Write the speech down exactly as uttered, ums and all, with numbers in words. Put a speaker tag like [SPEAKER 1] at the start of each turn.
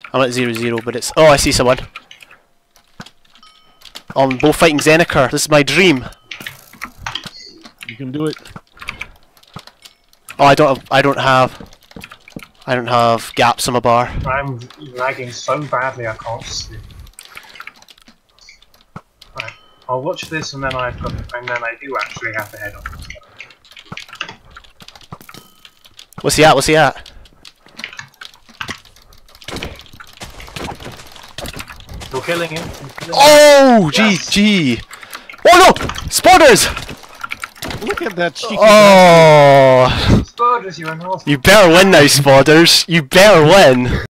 [SPEAKER 1] I'm at zero zero, but it's... Oh, I see someone. Oh, I'm both fighting Zeniker. This is my dream.
[SPEAKER 2] You can do it.
[SPEAKER 1] Oh, I don't have... I don't have... I don't have gaps on my bar.
[SPEAKER 3] I'm lagging so badly I can't see. Right, I'll watch this and then I've got, and then I do actually have to head on.
[SPEAKER 1] What's he at? What's he at?
[SPEAKER 3] You're killing him. You're killing
[SPEAKER 1] Oh,
[SPEAKER 3] him.
[SPEAKER 1] G
[SPEAKER 3] Yes.
[SPEAKER 1] G. Oh no! Spotters!
[SPEAKER 2] Look at that cheeky.
[SPEAKER 1] Oh!
[SPEAKER 3] Spurs, you're an awful.
[SPEAKER 1] You better win now, Spotters. You better win.